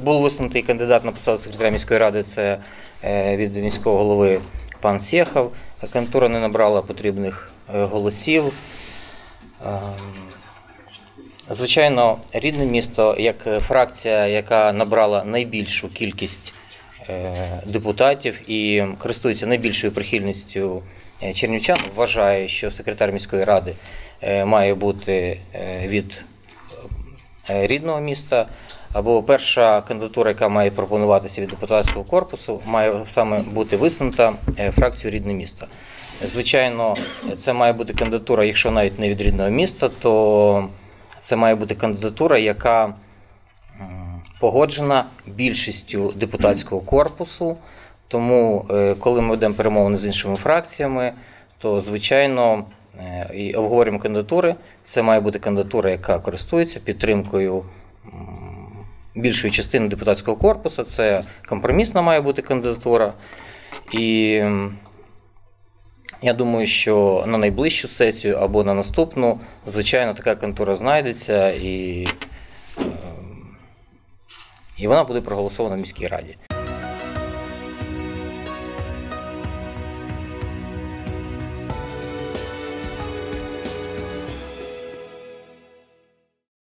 Був висунутий кандидат на посаду секретаря міської ради, це від міського голови пан Сєхов. Кандидатура не набрала потрібних голосів. Звичайно, Рідне місто, як фракція, яка набрала найбільшу кількість депутатів і користується найбільшою прихильністю чернівчан, вважає, що секретар міської ради має бути від Рідного міста, або перша кандидатура, яка має пропонуватися від депутатського корпусу, має саме бути висунута фракцією Рідне місто. Звичайно, це має бути кандидатура, якщо навіть не від Рідного міста, то це має бути кандидатура, яка погоджена більшістю депутатського корпусу. Тому, коли ми ведемо перемовини з іншими фракціями, то, звичайно, і обговорюємо кандидатури. Це має бути кандидатура, яка користується підтримкою більшої частини депутатського корпусу. Це компромісна має бути кандидатура. І я думаю, що на найближчу сесію або на наступну, звичайно, така кандидатура знайдеться і вона буде проголосована в міській раді.